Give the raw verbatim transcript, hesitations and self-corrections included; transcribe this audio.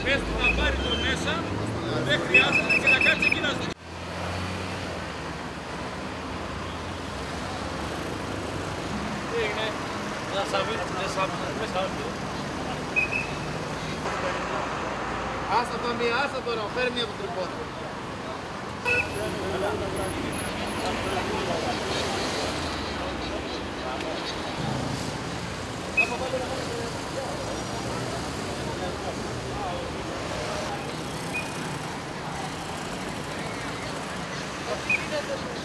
Πες του να πάρει το μέσα, δεν χρειάζεται και να κάτσει εκεί να ζητήσει. Τι έγινε, δεν σαβίνει, δεν σαβίνει, δεν σαβίνει. Άστα το μία, άστα τώρα, φέρει μία από το τρυπόδι. Thank you.